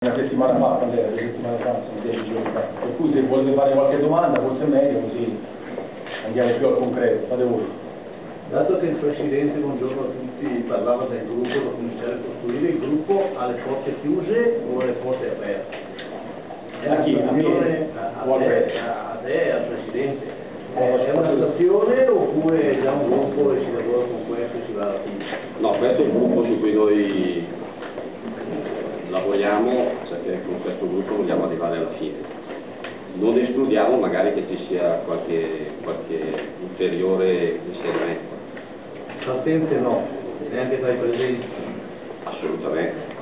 Una settimana fa, quando era? 2 settimane fa, insomma 10 giorni fa. Per cui se volete fare qualche domanda, forse è meglio, così andiamo più al concreto. Fate voi. Dato che il Presidente, buongiorno a tutti, parlava del gruppo da cominciare a costruire, il gruppo ha le porte chiuse o le porte aperte? A chi? A me? A te, al Presidente. È una stazione oppure è già un gruppo e si lavora con questo e si va alla fine? No, questo è un gruppo su cui noi lavoriamo, perché con questo gruppo vogliamo arrivare alla fine. Non escludiamo magari che ci sia qualche ulteriore inserimento. Partenze no, neanche tra i presenti. Assolutamente.